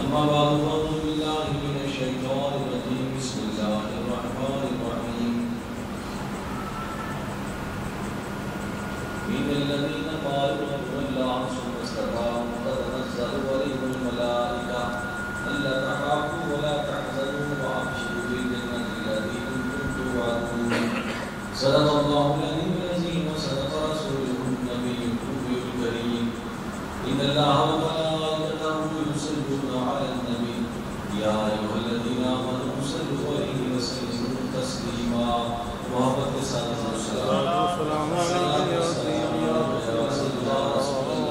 أما بعد فأعوذ بالله من الشيطان الرجيم بسم الله الرحمن الرحيم إن الذين قالوا ربنا الله ثم استقاموا تتنزل عليهم الملائكة ألا تخافوا ولا تحزنوا وأبشروا بالجنة التي كنتم توعدون صدق الله العلي العظيم وصدق رسوله النبي الكريم إن الله وملائكته يصلون على النبي يا أيها الذين آمنوا صلوا عليه وسلموا تسليما محبت کے ساتھ السلام علیکم یا رسول اللہ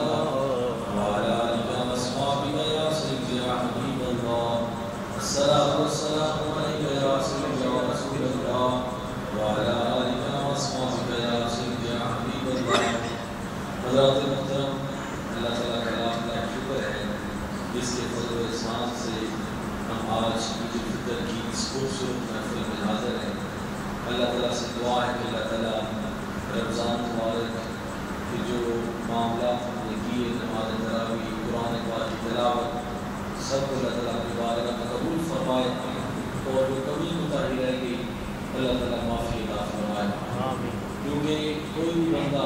وعلى آلك وأصحابك يا سيدي يا حبيب الله الصلاة والسلام عليك يا سيدي يا رسول الله وعلى آلك وأصحابك يا سيدي يا حبيب الله حضرات محترم اللہ تعالیٰ کا لاکھ لاکھ شکر ہے جس کے فضل و احسان سے ہم آج عید الفطر کی اس خوبصورت محفل میں حاضر ہیں۔ اللہ تعالیٰ سے دعا ہے کہ اللہ تعالیٰ رمضان مبارک کے جو معاملات ہم نے کیے، نماز تراویح، قرآن پاک کی تلاوت، سب کو اللہ تعالیٰ کی بارگاہ میں قبول فرمائے اور جو کمی کوتاہی رہ گئی اللہ تعالیٰ معافی عطا فرمائے، کیونکہ کوئی بھی بندہ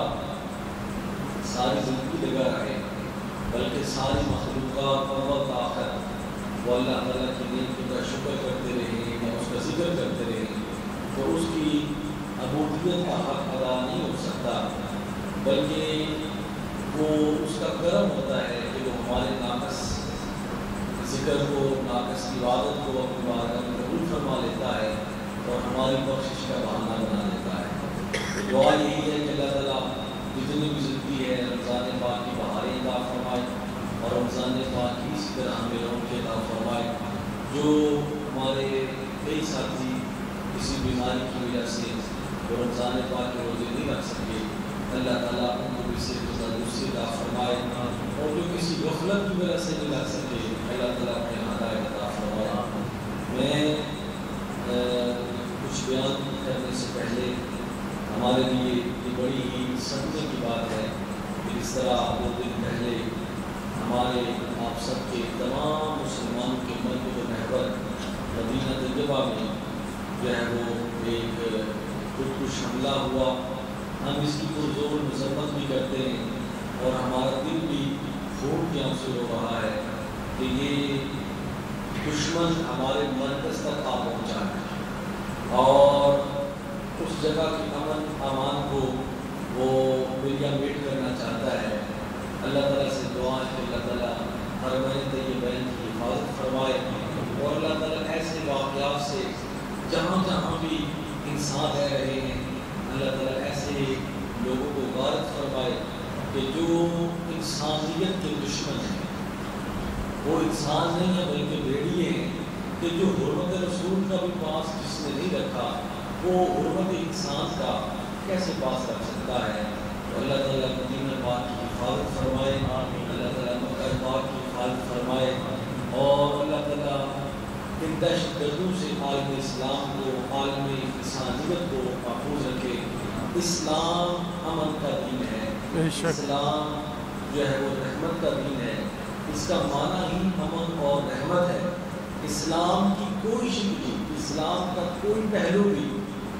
ساری زندگی لگا رہے بلکہ ساری مخلوقات وقت آخر وہ اللہ تعالیٰ کی نعمتوں کا شکر کرتے رہیں یا اس کا ذکر کرتے رہیں تو اس کی عبودیت کا حق ادا نہیں ہو سکتا، بلکہ وہ اس کا کرم ہوتا ہے کہ وہ ہمارے ناقص ذکر کو، ناقص عبادت کو اپنی بارگاہ میں قبول فرما لیتا ہے اور ہماری بخشش کا بہانہ بنا لیتا ہے۔ دعا یہی ہے کہ اللہ تعالیٰ جتنی بھی زندگی ہے رمضان پاک کی بہاریں عطا فرمائے اور رمضان پاک کی اسی طرح ہمیں روزے عطا فرمائے۔ جو ہمارے کئی ساتھی کسی بیماری کی وجہ سے وہ رمضان پاک کے روزے نہیں رکھ سکے، اللہ تعالیٰ ان کو بھی صحت و تندرستی عطا فرمائے، اور جو کسی غفلت کی وجہ سے نہیں رکھ سکے اللہ تعالیٰ اپنے ہدایت عطا فرمائے۔ میں کچھ بیان کرنے سے پہلے ہمارے لیے یہ بڑی ہی سمجھنے کی بات ہے کہ اس طرح 2 دن پہلے ہمارے آپ سب کے تمام مسلمانوں کے مرکز و محور مدینہ طیبہ میں جو ہے وہ ایک خودکش حملہ ہوا۔ ہم اس کی پرزور مذمت بھی کرتے ہیں اور ہمارا دل بھی خون کی آنکھ سے رو رہا ہے کہ یہ دشمن ہمارے مرکز تک آ پہنچا ہے اور اس جگہ کی امن امان کو وہ میڈیا میٹ کرنا چاہتا ہے۔ اللہ تعالیٰ سے دعا ہے کہ اللہ تعالیٰ حرمین طیبین کی حفاظت فرمائے اور اللہ تعالیٰ ایسے واقعات سے جہاں جہاں بھی انسان رہ رہے ہیں اللہ تعالیٰ ایسے لوگوں کو غارت فرمائے کہ جو انسانیت کے دشمن ہیں، وہ انسان نہیں ہے بلکہ بھیڑیے ہیں کہ جو حرمت رسول کا بھی پاس جس نے نہیں رکھا وہ حرمت انسان کا کیسے پاس رکھ سکتا ہے۔ تو اللہ تعالیٰ مدینہ پاک کی حفاظت فرمائے، اللہ تعالیٰ مکہ پاک کی حفاظت فرمائے اور اللہ تعالیٰ ان دہشت گردوں سے عالم اسلام کو، عالم انسانیت کو محفوظ رکھے۔ اسلام امن کا دین ہے، اسلام جو ہے وہ رحمت کا دین ہے، اس کا معنی ہی امن اور رحمت ہے۔ اسلام کی کوئی شکل، اسلام کا کوئی پہلو بھی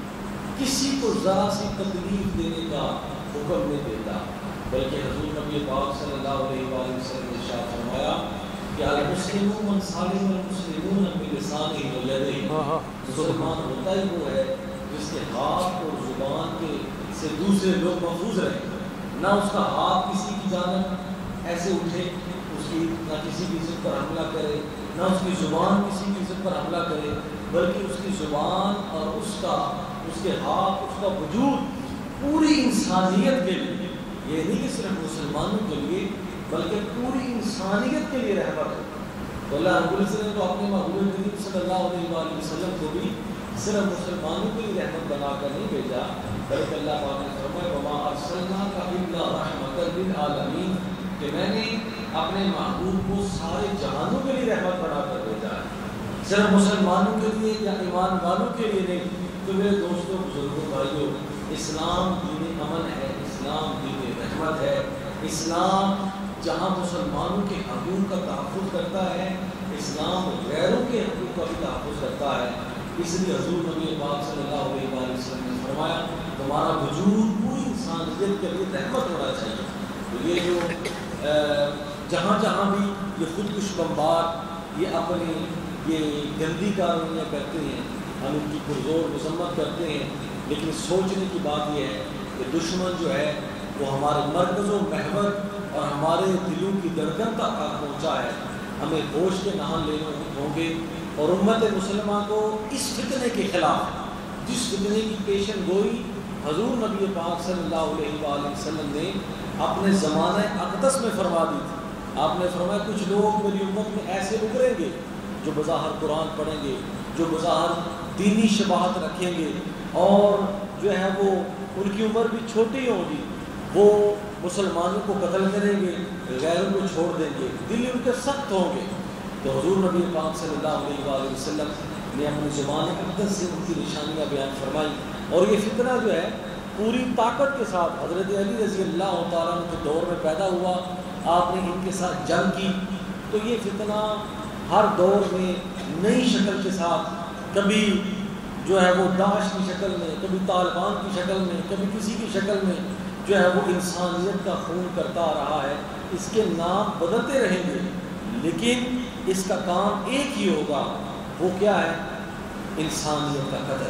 کسی کو ذرا سی تکلیف دینے کا حکم نہیں دیتا، بلکہ حضور نبی پاک صلی اللہ علیہ وآلہ وسلم نے ارشاد فرمایا کہ المسلم من سالم المسلمون من لسانہ و یدہ، مسلمان ہوتا ہی وہ ہے جس کے ہاتھ اور زبان کے سے دوسرے لوگ محفوظ رہیں، نہ اس کا ہاتھ کسی کی جانب ایسے اٹھے نہ کسی کی عزت پر حملہ کرے، نہ اس کی زبان کسی کی عزت پر حملہ کرے، بلکہ اس کی زبان اور اس کے ہاتھ، اس کا وجود پوری انسانیت کے لیے، یہ نہیں کہ صرف مسلمانوں کے لیے بلکہ پوری انسانیت کے لیے رحمت ہے۔ تو اللہ رب العزت نے تو اپنے محبوب کریم صلی اللہ علیہ وآلہ وسلم کو بھی صرف مسلمانوں کے لیے رحمت بنا کر نہیں بھیجا، بلکہ اللہ پاک نے فرمایا وما ارسلناک الا رحمۃ للعالمین، کہ میں نے اپنے محبوب کو سارے جہانوں کے لیے رحمت بنا کر بھیجا ہے، صرف مسلمانوں کے لیے یا ایمان والوں کے لیے نہیں۔ تو میرے دوستوں، بزرگوں، بھائیوں، اسلام دین امن ہے، اسلام دین رحمت ہے، اسلام جہاں مسلمانوں کے حقوق کا تحفظ کرتا ہے، اسلام غیروں کے حقوق کا بھی تحفظ کرتا ہے. اس لیے حضور نبی پاک صلی اللہ علیہ وآلہ وسلم نے فرمایا تمہارا وجود پوری انسانیت کے لیے رحمت ہونا چاہیے. تو یہ جو جہاں جہاں بھی یہ خودکش بمبار یہ اپنی یہ گندی کاروائیاں کرتے ہیں ہم ان کی پرزور مذمت کرتے ہیں، لیکن سوچنے کی بات یہ ہے کہ دشمن جو ہے وہ ہمارے مرکز و محور اور ہمارے دلوں کی دھڑکن تک پہنچا ہے. ہمیں ہوش کے نہاں لینے ہوں گے اور امت مسلمہ کو اس فتنے کے خلاف جس فتنے کی پیشن گوئی حضور نبی پاک صلی اللہ علیہ وآلہ وسلم نے اپنے زمانہ اقدس میں فرما دی تھی. آپ نے فرمایا کچھ لوگ میری امت میں ایسے ابھریں گے جو بظاہر قرآن پڑھیں گے، جو بظاہر دینی شباہت رکھیں گے، اور جو ہے وہ ان کی عمر بھی چھوٹی ہوگی، وہ مسلمانوں کو قتل کریں گے، غیروں کو چھوڑ دیں گے، دل ان کے سخت ہوں گے. تو حضور نبی پاک صلی اللہ علیہ وآلہ وسلم نے اپنے زبان اقدس سے ان کی نشانیاں بیان فرمائی. اور یہ فتنہ جو ہے پوری طاقت کے ساتھ حضرت علی رضی اللہ تعالیٰ عنہ کے دور میں پیدا ہوا. آپ نے ان کے ساتھ جنگ کی. تو یہ فتنہ ہر دور میں نئی شکل کے ساتھ، کبھی جو ہے وہ داعش کی شکل میں، کبھی طالبان کی شکل میں، کبھی کسی کی شکل میں جو ہے وہ انسانیت کا خون کرتا آ رہا ہے. اس کے نام بدلتے رہیں گے لیکن اس کا کام ایک ہی ہوگا. وہ کیا ہے؟ انسانیت کا قتل،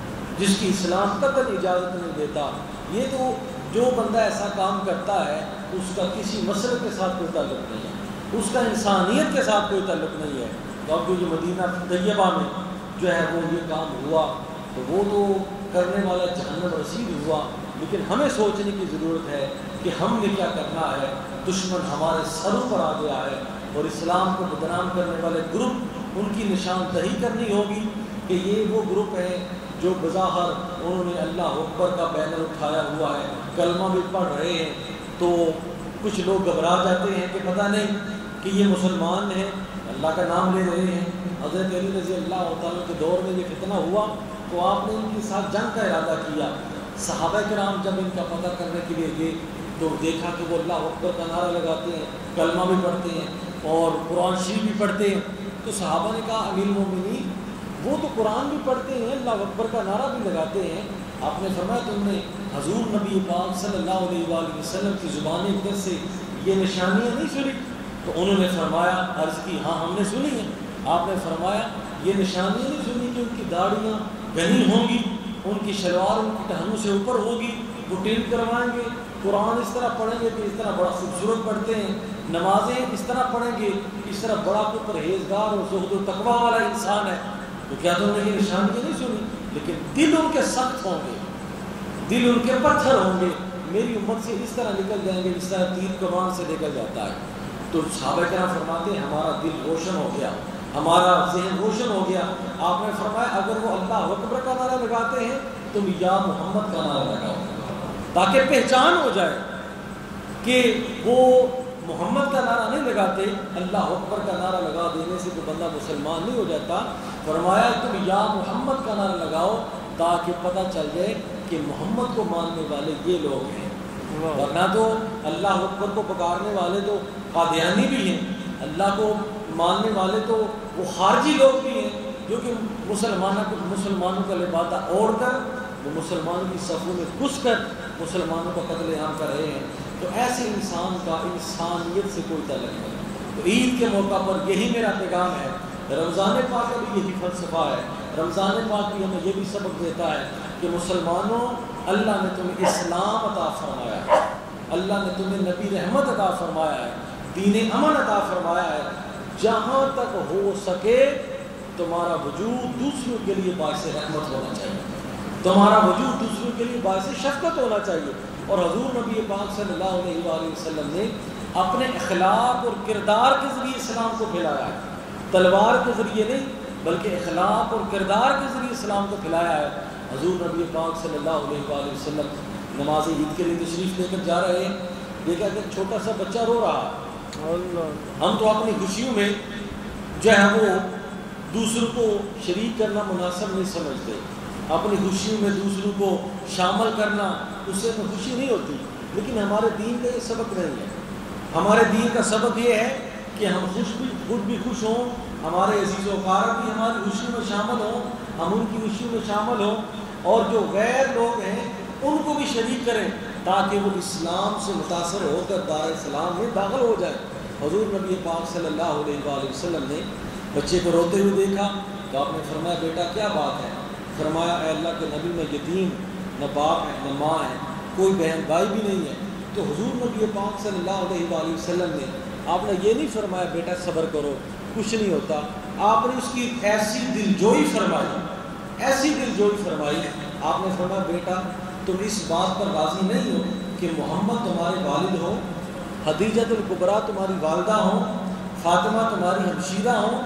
جس کی اسلام قتل اجازت نہیں دیتا. یہ تو جو بندہ ایسا کام کرتا ہے اس کا کسی مسئلے کے ساتھ کوئی تعلق نہیں ہے، اس کا انسانیت کے ساتھ کوئی تعلق نہیں ہے. تو اب جو مدینہ طیبہ میں جو ہے وہ یہ کام ہوا تو وہ تو کرنے والا جہنم رسید ہوا. لیکن ہمیں سوچنے کی ضرورت ہے کہ ہم نے کیا کرنا ہے. دشمن ہمارے سروں پر آ گیا ہے اور اسلام کو بدنام کرنے والے گروپ ان کی نشاندہی کرنی ہوگی کہ یہ وہ گروپ ہیں جو بظاہر انہوں نے اللہ اکبر کا بینر اٹھایا ہوا ہے، کلمہ بھی پڑھ رہے ہیں. تو کچھ لوگ گھبرا جاتے ہیں کہ پتہ نہیں کہ یہ مسلمان ہیں، اللہ کا نام لے رہے ہیں. حضرت علی رضی اللہ تعالیٰ کے دور میں یہ فتنہ ہوا تو آپ نے ان کے ساتھ جنگ کا ارادہ کیا. صحابہ کرام جب ان کا پتہ کرنے کے لیے گئے تو دیکھا کہ وہ اللہ اکبر کا نعرہ لگاتے ہیں، کلمہ بھی پڑھتے ہیں اور قرآن شریف بھی پڑھتے ہیں. تو صحابہ نے کہا امیر المومنین وہ تو قرآن بھی پڑھتے ہیں، اللہ اکبر کا نعرہ بھی لگاتے ہیں. آپ نے فرمایا تم نے حضور نبی پاک صلی اللہ علیہ وآلہ وسلم کی زبان اقدس سے یہ نشانیاں نہیں سنی؟ تو انہوں نے فرمایا، عرض کی ہاں ہم نے سنی ہیں. آپ نے فرمایا یہ نشانیاں نہیں سنی کہ ان کی داڑیاں گھنی ہوں گی، ان کی شلوار ان کی ٹہنوں سے اوپر ہوگی، وہ ٹیپ کروائیں گے، قرآن اس طرح پڑھیں گے کہ اس طرح بڑا خوبصورت پڑھتے ہیں، نمازیں اس طرح پڑھیں گے اس طرح بڑا کو پرہیزگار اور زہد و تقویٰ والا انسان ہے. تو کیا تم نے یہ نشانیاں نہیں سنی؟ لیکن دل ان کے سخت ہوں گے، دل ان کے پتھر ہوں گے، میری امت سے اس طرح نکل جائیں گے جس طرح تیر کمان سے نکل جاتا ہے. تو صحابہ کرام فرماتے ہیں ہمارا دل روشن ہو گیا، ہمارا ذہن روشن ہو گیا. آپ نے فرمایا اگر وہ اللہ اکبر کا نعرہ لگاتے ہیں تم یا محمد کا نعرہ لگاؤ تاکہ پہچان ہو جائے کہ وہ محمد کا نعرہ نہیں لگاتے. اللہ اکبر کا نعرہ لگا دینے سے تو بندہ مسلمان نہیں ہو جاتا. فرمایا تم یا محمد کا نعرہ لگاؤ تاکہ پتہ چل جائے کہ محمد کو ماننے والے یہ لوگ ہیں. ورنہ تو اللہ اکبر کو پکارنے والے تو قادیانی بھی ہیں، اللہ کو ماننے والے تو وہ خارجی لوگ بھی ہیں جو کہ مسلمانوں کا لبادہ اوڑھ کر وہ مسلمانوں کی صفوں میں گھس کر مسلمانوں کا قتل عام کر رہے ہیں. تو ایسے انسان کا انسانیت سے کوئی تعلق نہیں. تو عید کے موقع پر یہی میرا پیغام ہے. رمضان پاک کا بھی یہی فلسفہ ہے. رمضان پاک بھی ہمیں یہ بھی سبق دیتا ہے کہ مسلمانوں اللہ نے تمہیں اسلام عطا فرمایا ہے، اللہ نے تمہیں نبی رحمت عطا فرمایا ہے، دین امن عطا فرمایا ہے. جہاں تک ہو سکے تمہارا وجود دوسروں کے لیے باعث رحمت ہونا چاہیے، تمہارا وجود دوسروں کے لیے باعث شفقت ہونا چاہیے. اور حضور نبی پاک صلی اللہ علیہ وآلہ وسلم نے اپنے اخلاق اور کردار کے ذریعے اسلام کو پھیلایا ہے، تلوار کے ذریعے نہیں بلکہ اخلاق اور کردار کے ذریعے اسلام کو پھیلایا ہے. حضور نبی پاک صلی اللہ علیہ وآلہ وسلم نماز عید کے لیے تشریف لے کر جا رہے ہیں، دیکھا کہ چھوٹا سا بچہ رو رہا ہے. ہم تو اپنی خوشیوں میں جو ہے وہ دوسروں کو شریک کرنا مناسب نہیں سمجھتے، اپنی خوشیوں میں دوسروں کو شامل کرنا اس سے خوشی نہیں ہوتی. لیکن ہمارے دین کا یہ سبق نہیں ہے. ہمارے دین کا سبق یہ ہے کہ ہم خود بھی خوش ہوں، ہمارے عزیز و اقارب بھی ہماری خوشی میں شامل ہوں، ہم ان کی خوشی میں شامل ہوں، اور جو غیر لوگ ہیں ان کو بھی شریک کریں تاکہ وہ اسلام سے متاثر ہو کر دار اسلام میں داخل ہو جائے۔ حضور نبی پاک صلی اللہ علیہ وآلہ وسلم نے بچے کو روتے ہوئے دیکھا تو آپ نے فرمایا بیٹا کیا بات ہے؟ فرمایا اے اللہ کے نبی میں یتیم، نہ باپ ہے نہ ماں ہے، کوئی بہن بھائی بھی نہیں ہے۔ تو حضور نبی پاک صلی اللہ علیہ وآلہ وسلم نے آپ نے یہ نہیں فرمایا بیٹا صبر کرو کچھ نہیں ہوتا، آپ نے اس کی ایسی دلجوئی فرمائی، ایسی دلجوئی فرمائی، آپ نے فرمایا بیٹا تم اس بات پر راضی نہیں ہو کہ محمد تمہارے والد ہوں، خدیجہ الکبریٰ تمہاری والدہ ہوں، فاطمہ تمہاری ہمشیرہ ہوں،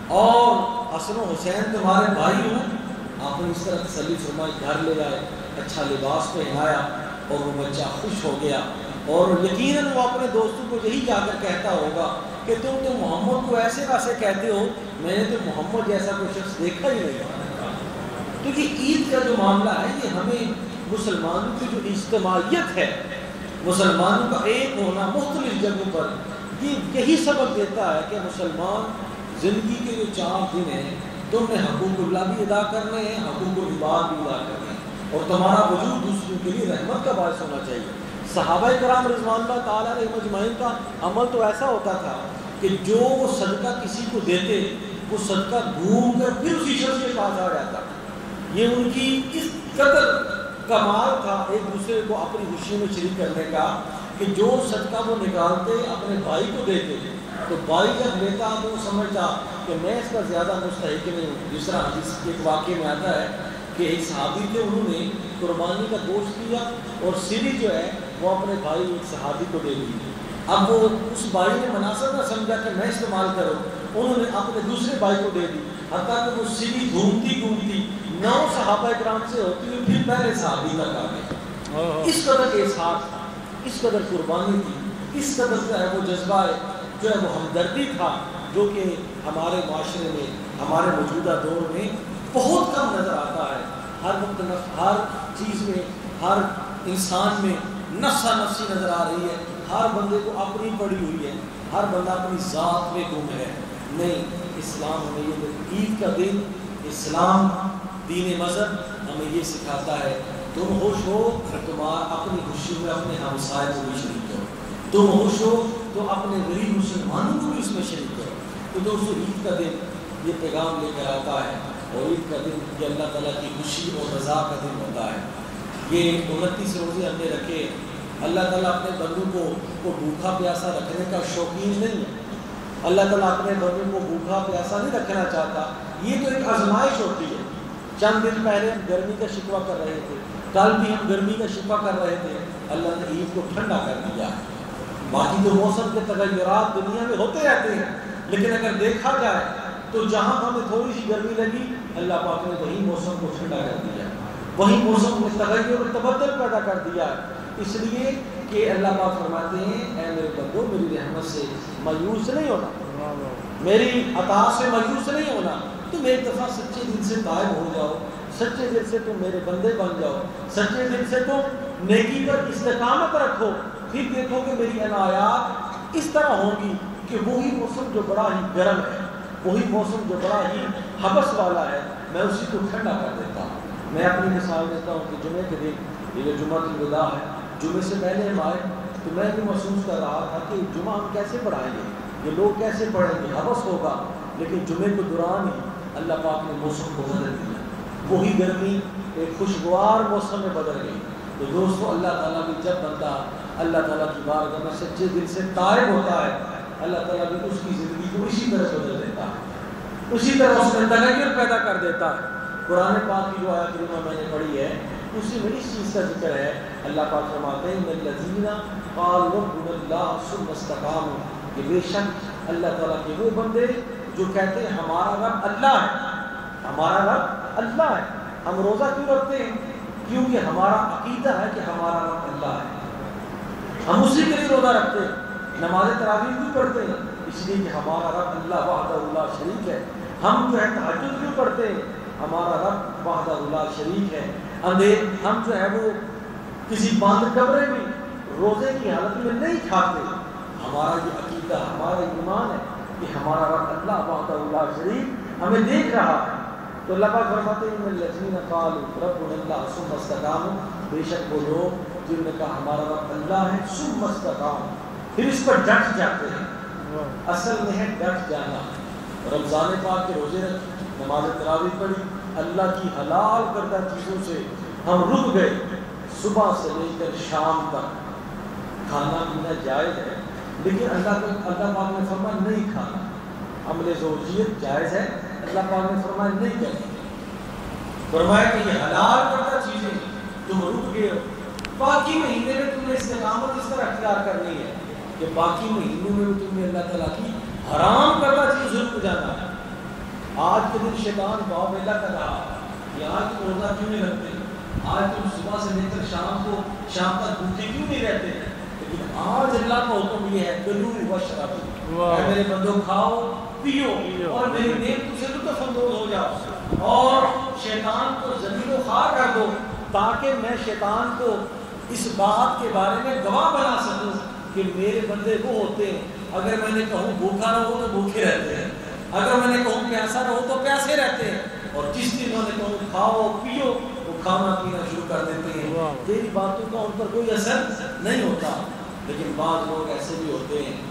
اور حسن و حسین تمہارے بھائی ہوں؟ آپ نے اس طرح تسلی فرمائی، گھر لے آئے، اچھا لباس پہنایا اور وہ بچہ خوش ہو گیا، اور یقیناً وہ اپنے دوستوں کو یہی جا کر کہتا ہوگا کہ تم تو محمد کو ایسے ویسے کہتے ہو، میں نے تو محمد جیسا کوئی شخص دیکھا ہی نہیں۔ کیونکہ عید کا جو معاملہ ہے یہ ہمیں مسلمانوں کی جو اجتماعیت ہے، مسلمانوں کا ایک ہونا مختلف جگہوں پر، یہ یہی سبق دیتا ہے کہ مسلمان زندگی کے جو 4 دن ہیں تم نے حقوق اللہ بھی ادا کرنے ہیں، حقوق العباد بھی ادا کرنے ہیں، اور تمہارا وجود دوسروں کے لیے رحمت کا باعث ہونا چاہیے۔ صحابہ کرام رضوان اللہ تعالیٰ علیہ مجمعین کا عمل تو ایسا ہوتا تھا کہ جو وہ صدقہ کسی کو دیتے وہ صدقہ گھوم کر پھر اسی شخص کے پاس آ جاتا۔ یہ ان کی اس قدر کمال تھا ایک دوسرے کو اپنی خوشی میں شریک کرنے کا کہ جو صدقہ وہ نکالتے اپنے بھائی کو دیتے تو بھائی جب لیتا تو وہ سمجھتا کہ میں اس کا زیادہ مستحق نہیں ہوں۔ دوسرا حدیث کے ایک واقعے میں آتا ہے کہ ایک صحابی تھے، انہوں نے قربانی کا گوشت کیا اور سری جو ہے وہ اپنے بھائی ایک صحابی کو دے دی۔ اب وہ اس بھائی نے مناسب نہ سمجھا کہ میں استعمال کروں، انہوں نے اپنے دوسرے بھائی کو دے دی، حتیٰ کہ وہ سری گھومتی گھومتی 9 صحابہ کرام سے ہوتی ہوئی پھر پہلے صحابی تک آ گئی۔ اس قدر احساس تھا، اس قدر قربانی تھی، اس قدر جو ہے وہ جذبہ جو ہے وہ ہمدردی تھا، جو کہ ہمارے معاشرے میں ہمارے موجودہ دور میں بہت کم نظر آتا ہے۔ ہر وقت ہر چیز میں، ہر انسان میں نفسا نفسی نظر آ رہی ہے، ہر بندے کو اپنی پڑی ہوئی ہے، ہر بندہ اپنی ذات میں گم ہے۔ نہیں، اسلام ہمیں یہ عید کا دن، اسلام دین مذہب ہمیں یہ سکھاتا ہے تم خوش ہو تمہارا اپنی خوشی میں اپنے ہمسائے کو بھی شریک کرو، تم خوش ہو تو اپنے غریب مسلمانوں کو بھی اس میں شریک کرو۔ تو دوستو عید کا دن یہ پیغام لے کر آتا ہے، اور عید کا دن یہ اللہ تعالیٰ کی خوشی اور رضا کا دن ہوتا ہے۔ یہ 29 روزے ہم نے رکھے، اللہ تعالیٰ اپنے بندوں کو بھوکا پیاسا رکھنے کا شوقین نہیں ہے، اللہ تعالیٰ اپنے بندوں کو بھوکا پیاسا نہیں رکھنا چاہتا، یہ تو ایک آزمائش ہوتی ہے۔ چند دن پہلے ہم گرمی کا شکوہ کر رہے تھے، کل بھی ہم گرمی کا شکوہ کر رہے تھے، اللہ نے عید کو ٹھنڈا کر دیا۔ باقی تو موسم کے تغیرات دنیا میں ہوتے رہتے ہیں، لیکن اگر دیکھا جائے تو جہاں ہمیں تھوڑی سی گرمی لگی اللہ پاک نے وہی موسم کو ٹھنڈا کر دیا، وہی موسم میں تغیر اور تبدل پیدا کر دیا، اس لیے کہ اللہ پاک فرماتے ہیں اے میرے بندو میری رحمت سے مایوس نہیں ہونا، میری عطا سے مایوس نہیں ہونا، تم ایک دفعہ سچے دل سے تائب ہو جاؤ، سچے دل سے تم میرے بندے بن جاؤ، سچے دل سے تم نیکی پر استقامت رکھو، پھر دیکھو کہ میری عنایات اس طرح ہوں گی کہ وہی موسم جو بڑا ہی گرم ہے، وہی موسم جو بڑا ہی حبس والا ہے، میں اسی کو ٹھنڈا کر دیتا ہوں۔ میں اپنی مثال دیتا ہوں کہ جمعے کے دن یہ جو جمعہ الوداع ہے، جمعے سے پہلے ہم آئے تو میں بھی محسوس کر رہا تھا کہ جمعہ ہم کیسے پڑھائیں گے، یہ لوگ کیسے پڑھیں گے، حبس ہوگا، لیکن جمعے کے دوران ہی اللہ پاک نے موسم کو بدل دیا، وہی گرمی ایک خوشگوار موسم میں بدل گئی۔ تو دوستو اللہ تعالیٰ بھی جب بندہ اللہ تعالیٰ کی بارگاہ میں سچے دل سے طائب ہوتا ہے، اللہ تعالیٰ بھی اس کی زندگی کو اسی طرح بدل دیتا ہے، اسی طرح اس میں تغیر پیدا کر دیتا ہے۔ قرآن پاک کی جو آیت کریمہ میں نے پڑھی ہے اسی میں اس چیز کا ذکر ہے، اللہ پاک فرماتے ہیں ان الذین قالوا ربنا اللہ ثم استقاموا، کہ بے شک اللہ تعالیٰ کے وہ بندے جو کہتے ہیں ہمارا رب اللہ ہے، ہمارا رب اللہ ہے۔ ہم روزہ کیوں رکھتے ہیں؟ کیونکہ ہمارا عقیدہ ہے کہ ہمارا رب اللہ ہے، ہم اسی کے لیے روزہ رکھتے ہیں، نماز تراویح کیوں پڑھتے ہیں؟ اس لیے کہ ہمارا رب اللہ وحدہ لا شریک ہے۔ ہم جو ہے تہجد کیوں پڑھتے ہیں؟ ہمارا رب وحدہ لا شریک ہے۔ ہم جو ہے وہ کسی بند کمرے میں روزے کی حالت میں نہیں کھاتے، ہمارا یہ عقیدہ عقیدہ ہمارا ایمان ہے کہ ہمارا رب اللہ وحدہ لا شریک ہمیں دیکھ رہا ہے. تو اللہ پاک فرماتے ہیں ان الذین قالوا ربنا اللہ ثم استقاموا، بے شک وہ لوگ جنہوں نے کہا ہمارا رب اللہ ہے ثم استقاموا، پھر اس پر ڈٹ جاتے ہیں. اصل میں ہے ڈٹ جانا. رمضان پاک کے روزے رکھے، نماز تراویح پڑھی، اللہ کی حلال کردہ چیزوں سے ہم رک گئے. صبح سے لے کر شام تک کھانا پینا جائز ہے، لیکن اللہ پاک نے فرمایا نہیں کھانا. عمل زوجیت جائز ہے، اللہ پاک نے فرمایا نہیں کرنا. فرمایا کہ یہ حلال کردہ چیزیں تم رک گئے ہو. باقی مہینے میں تم نے استقامت اس طرح اختیار کرنی ہے کہ باقی مہینوں میں تم نے اللہ تعالیٰ کی حرام کردہ چیز رک جانا ہے. آج کے دن شیطان بہت ویلا کر رہا کہ آج تم روزہ کیوں نہیں رکھتے، آج تم صبح سے لے کر شام تک بھوکے کیوں نہیں رہتے. لیکن آج اللہ کا حکم یہ ہے کلو واشربوا، اے میرے بندو کھاؤ پیو اور میری نعمتوں سے لطف اندوز ہو جاؤ، اور شیطان کو ذلیل و خوار کر دو تاکہ میں شیطان کو اس بات کے بارے میں گواہ بنا سکوں کہ میرے بندے وہ ہوتے ہیں اگر میں نے کہوں بھوکا رہو تو بھوکے رہتے ہیں، اگر میں نے کہوں پیاسا رہو تو پیاسے رہتے ہیں، اور جس دن میں نے کہوں کھاؤ پیو وہ کھانا پینا شروع کر دیتے ہیں. تیری باتوں کا ان پر کوئی اثر نہیں ہوتا. لیکن بعض لوگ ایسے بھی ہوتے ہیں،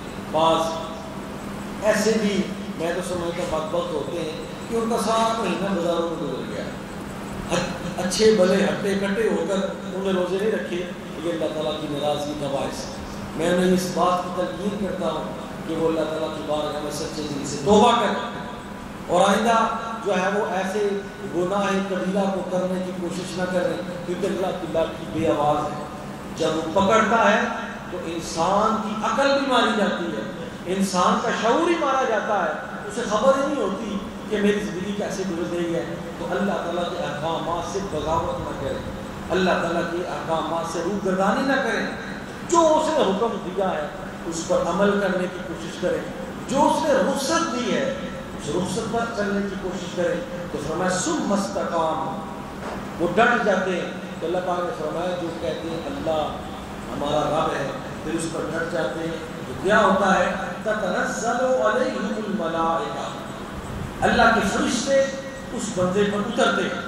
بعض ایسے بھی میں تو سمجھتا بدبخت ہوتے ہیں کہ ان کا سارا مہینہ بازاروں میں گزر گیا، اچھے بھلے ہٹے کٹے ہو کر انہوں نے روزے نہیں رکھے. یہ اللہ تعالیٰ کی ناراضگی کا باعث ہے. میں انہیں اس بات کی تلقین کرتا ہوں کہ وہ اللہ تعالیٰ کی بارگاہ میں سچے دل سے توبہ کریں اور آئندہ جو ہے وہ ایسے گناہ کبیرہ کو کرنے کی کوشش نہ کریں، کیونکہ اللہ کی بے آواز ہے. جب وہ پکڑتا ہے تو انسان کی عقل بھی ماری جاتی ہے، انسان کا شعور ہی مارا جاتا ہے، اسے خبر ہی نہیں ہوتی کہ میری زندگی کیسے گزر رہی ہے. تو اللہ تعالیٰ کے احکامات سے بغاوت نہ کریں، اللہ تعالیٰ کے احکامات سے روگردانی نہ کریں. جو اس نے حکم دیا ہے اس پر عمل کرنے کی کوشش کریں، جو اس نے رخصت دی ہے اس رخصت پر چلنے کی کوشش کریں. تو فرمایا ثم استقاموا، وہ ڈٹ جاتے ہیں. تو اللہ پاک نے فرمایا جو کہتے ہیں اللہ ہمارا رب ہے پھر اس پر ڈٹ جاتے ہیں تو کیا ہوتا ہے تتنزل علیہم الملائکہ، اللہ کے فرشتے اس بندے پر اترتے ہیں.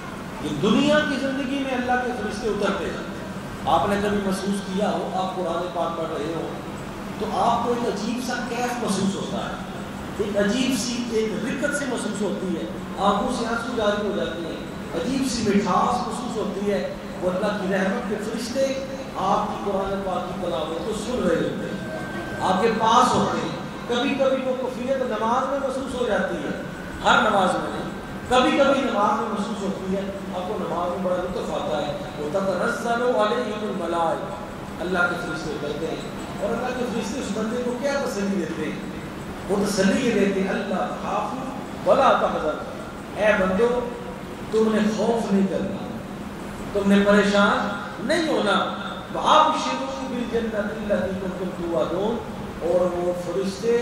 یہ دنیا کی زندگی میں اللہ کے فرشتے اترتے ہیں. آپ نے کبھی محسوس کیا ہو، آپ قرآن پاک پڑھ رہے ہو تو آپ کو ایک عجیب سا کیف محسوس ہوتا ہے، ایک عجیب سی ایک رکت سے محسوس ہوتی ہے، آنکھوں سے آنسو جاری ہو جاتی ہیں، عجیب سی مٹھاس محسوس ہوتی ہے. وہ اللہ کی رحمت کے فرشتے آپ کی قرآن پاک کی تلاوت کو سن رہے ہوتے ہیں، آپ کے پاس ہوتے ہیں. کبھی کبھی وہ کیفیت نماز میں محسوس ہو جاتی ہے، ہر نماز میں نہیں، کبھی کبھی نماز میں محسوس ہوتی ہے. آپ کو نماز میں بڑا لطف آتا ہے. تتنزل علیہم الملائکہ، اللہ کے فرشتے اترتے ہیں اور اللہ کے فرشتے اس بندے کو کیا تسلی دیتے ہیں؟ وہ تسلی یہ دیتے ہیں اللہ تخافوا ولا تحزنوا، اے بندو تم نے خوف نہیں کرنا، تم نے پریشان نہیں ہونا. وابشروا بالجنۃ التي کنتم توعدون، اور وہ فرشتے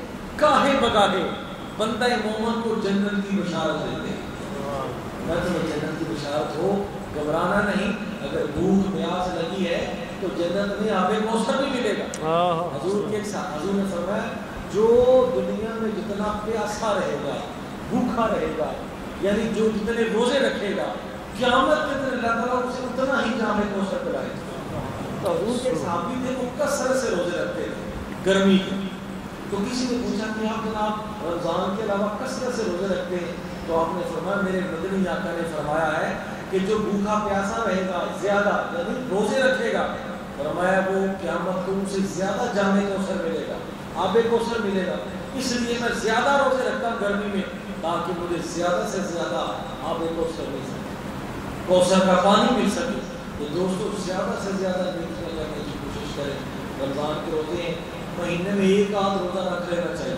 کاہے بگاہے بندہ مومن کو جنت کی بشارت دیتے ہیں. میں تمہیں جنت کی بشارت ہو، گھبرانا نہیں. اگر بھوک پیاس لگی ہے تو جنت میں آب کوثر بھی ملے گا. حضور کے ساتھ حضور نے فرمایا جو دنیا میں جتنا پیاسا رہے گا، بھوکا رہے گا، یعنی جو جتنے روزے رکھے گا، قیامت کے دن اللہ تعالیٰ اسے اتنا ہی جام کوثر پلائے گا. تو حضور کے صحابی تھے وہ کثرت سے روزے رکھتے تھے گرمی کے. تو کسی نے پوچھا کہ آپ جناب رمضان کے علاوہ کثرت سے روزے رکھتے ہیں؟ تو آپ نے فرمایا میرے مدنی آقا نے فرمایا ہے کہ جو بھوکا پیاسا رہے گا زیادہ یعنی روزے رکھے گا، فرمایا وہ قیامت کو اسے زیادہ جام کوثر ملے گا، آب کوثر ملے گا. اس لیے میں زیادہ روزے رکھتا ہوں گرمی میں تاکہ مجھے زیادہ سے زیادہ آب کوثر مل سکے، کوثر کا پانی مل سکے. تو دوستو زیادہ سے زیادہ نیکی کرنے کی کوشش کریں. رمضان کے روزے ہیں، مہینے میں ایک آدھ روزہ رکھ لینا چاہیے،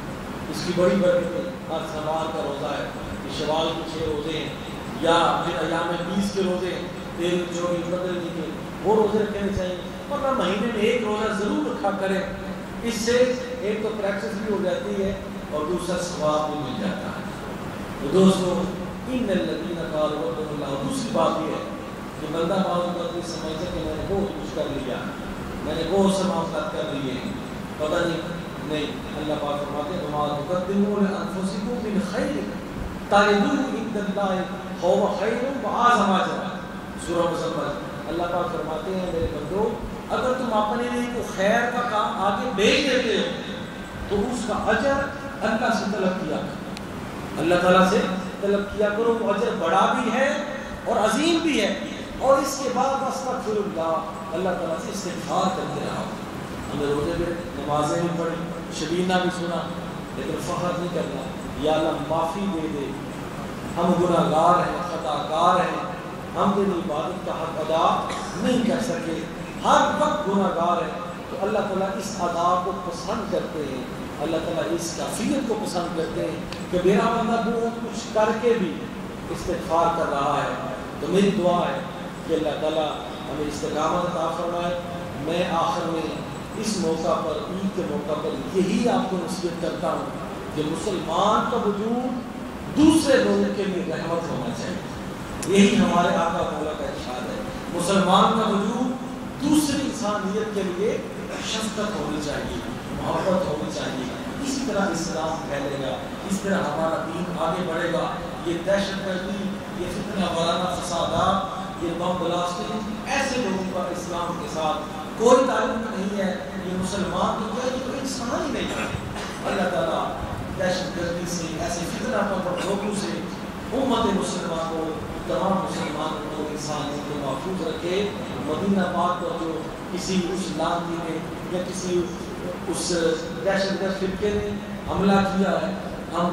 اس کی بڑی برکت ہے. ہر سوال کا روزہ ہے، شوال کے 6 روزے ہیں، یا پھر ایام 20 کے روزے ہیں، 13 24 15 کے وہ روزے رکھنے چاہیے. مطلب مہینے میں ایک روزہ ضرور رکھا کریں. اس سے ایک تو پریکٹس بھی ہو جاتی ہے اور دوسرا ثواب بھی مل جاتا ہے. تو دوستو ان الذین قالوا ربنا اللہ، دوسری بات یہ ہے کہ بندہ بعض اوقات سمجھتا کہ میں نے بہت کچھ کر لیا، میں نے بہت سے معاملات کر لیے، پتہ نہیں نہیں، اللہ پاک فرماتے ہیں وما تقدموا لانفسکم من خیر تجدوہ عند اللہ هو خیر واعظم اجرا، سورہ مزمل۔ اللہ پاک فرماتے ہیں میرے بندو اگر تم اپنے لیے کوئی خیر کا کام آگے بھیج دیتے ہو تو اس کا اجر اللہ سے طلب کیا کرو، اللہ تعالیٰ سے طلب کیا کرو، وہ اجر بڑا بھی ہے اور عظیم بھی ہے۔ اور اس کے بعد استغفر اللہ، اللہ تعالیٰ سے استغفار کرتے رہو۔ ہمیں روزے بھی نمازیں بھی پڑھی، شبینہ بھی سنا، لیکن فخر نہیں کرنا، یا اللہ معافی دے دے، ہم گناہ گار ہیں، خطا کار ہیں، ہم تیری عبادت کا حق ادا نہیں کر سکے، ہر وقت گناہ گار ہیں۔ تو اللہ تعالیٰ اس ادا کو پسند کرتے ہیں، اللہ تعالیٰ اس کیفیت کو پسند کرتے ہیں کہ میرا بندہ بہت کچھ کر کے بھی استغفار کر رہا ہے۔ تو میری دعا ہے کہ اللہ تعالیٰ ہمیں استقامت عطا فرمائے۔ میں آخر میں اس موقع پر، عید کے موقع پر یہی آپ کو نصیحت کرتا ہوں کہ مسلمان کا وجود دوسرے لوگوں کے لیے رحمت ہونا چاہیے، یہی ہمارے آقا مولا کا ارشاد ہے۔ مسلمان کا وجود دوسری انسانیت کے لیے شفقت ہونی چاہیے، محبت ہونی چاہیے، اسی طرح اسلام پھیلے گا، اس طرح ہمارا دین آگے بڑھے گا۔ یہ دہشت گردی، یہ فتنہ وارانہ فسادات، یہ بم بلاسٹنگ، ایسے لوگوں کا اسلام کے ساتھ کوئی تعلق نہیں ہے۔ یہ مسلمان تو کیا، یہ تو انسان ہی نہیں ہے۔ اللہ تعالیٰ دہشت گردی سے، ایسے فتنہ پر لوگوں سے امت مسلمان کو، تمام مسلمانوں کو، انسانوں کو محفوظ رکھے۔ مدینہ پاک پر جو کسی اس لانتی نے یا کسی اس دہشت گرد فرقے نے حملہ کیا ہے، ہم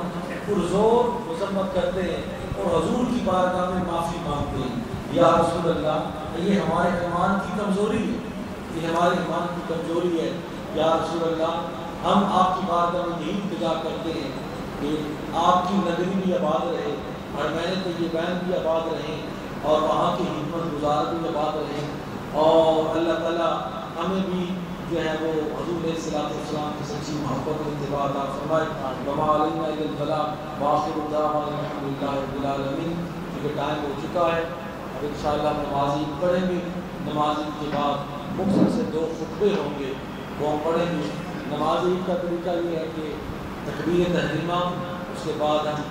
پرزور مذمت کرتے ہیں اور حضور کی بارگاہ میں معافی مانگتے ہیں، یا رسول اللہ یہ ہمارے ایمان کی کمزوری ہے، یہ ہمارے ایمان کی کمزوری ہے، یا رسول اللہ ہم آپ کی بارگاہ میں یہی التجا کرتے ہیں کہ آپ کی نگری بھی آباد رہے، اور میں نے تو یہ بین بھی آباد رہیں، اور وہاں کی خدمت گزار بھی آباد رہیں، اور اللہ تعالیٰ ہمیں بھی جو ہے وہ حضور علیہ السلام کی سچی محبت و اتباع عطا فرمائے۔ وما علینا الا البلاغ وآخر دعوانا الحمد للہ رب العالمین۔ کیونکہ ٹائم ہو چکا ہے، اب انشاءاللہ نماز عید پڑھیں گے، نماز عید کے بعد مختصر سے 2 خطبے ہوں گے وہ ہم پڑھیں گے۔ نماز عید کا طریقہ یہ ہے کہ تکبیر تحریمہ، اس کے بعد ہم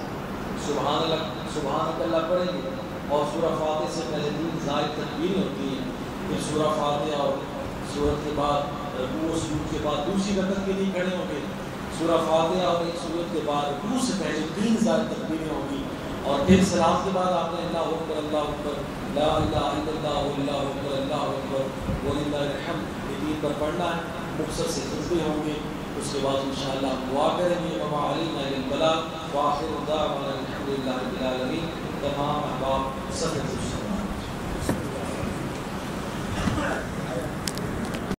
سبحان اللہ پڑھیں گے، اور سورہ فاتحہ سے پہلے 3 زائد تکبیریں ہوتی ہیں، پھر سورہ فاتحہ اور سورت کے بعد رکوع و سجود کے بعد دوسری رکعت کے لیے کھڑے ہوں گے، سورہ فاتحہ اور ایک سورت کے بعد رکوع سے پہلے 3 زائد تکبیریں ہوں گی، اور پھر سلام کے بعد آپ نے اللہ اکبر لا الہ الا اللہ اللہ اکبر وللہ الحمد یہ 3 پر پڑھنا ہے۔ مختصر سے خطبے ہوں گے، اس کے بعد انشاءاللہ ہم دعا کریں گے۔ وما علینا الا البلاغ وآخر دعوانا الحمد للہ رب العالمین۔ تمام احباب سب